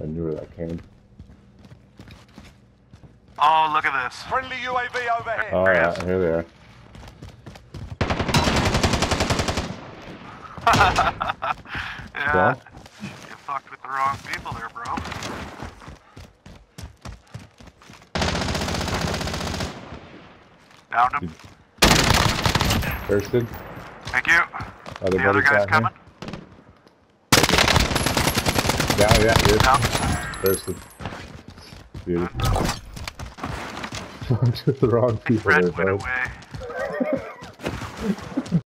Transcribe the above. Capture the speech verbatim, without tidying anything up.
I knew where that came. Oh, look at this. Friendly U A V overhead. Oh yeah, here they are. Yeah. Well, You fucked with the wrong people there, bro. Downed him. thirsted. Thank you. Other The other buddies guy's down coming. here. Down, yeah, good. Down. Thirsted. Beautiful. Fucked with the wrong people Red there, went bud. away.